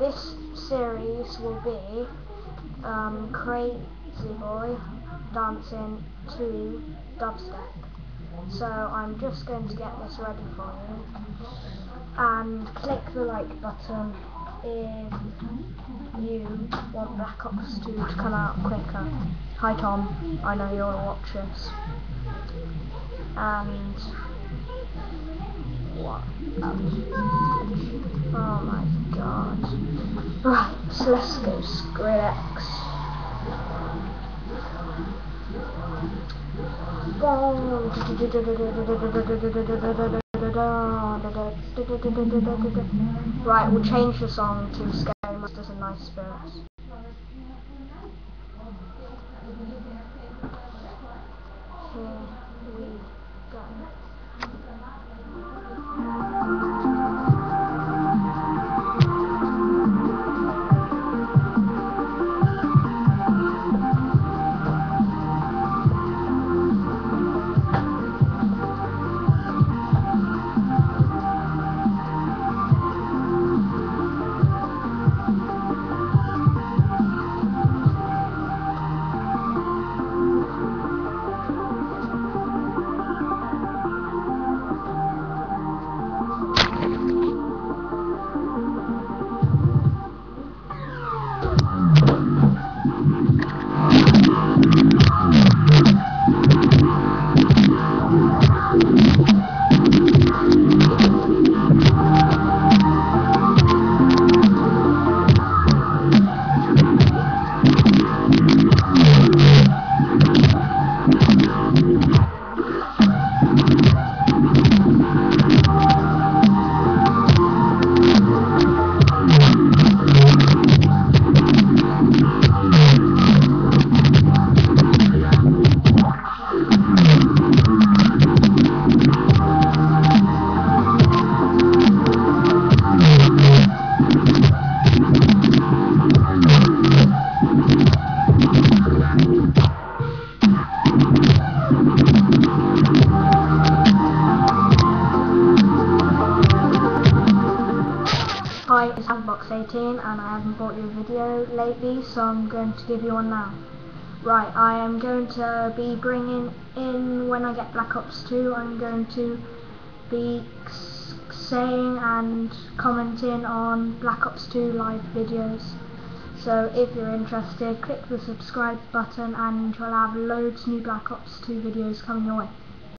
this series will be Crazy Boy dancing to dubstep. So I'm just going to get this ready for you, and click the like button if you want Black Ops 2 to come out quicker. Hi Tom, I know you'll watch this. And what else? Oh my god. Right, so let's go Skrillex. Right, we'll change the song to Scary Monsters and Nice Spirits. Here we go. Hi, it's Sandbox18 and I haven't brought you a video lately, so I'm going to give you one now. Right, I am going to be bringing in, when I get Black Ops 2, I'm going to be saying and commenting on Black Ops 2 live videos. So if you're interested, click the subscribe button and you'll have loads new Black Ops 2 videos coming your way.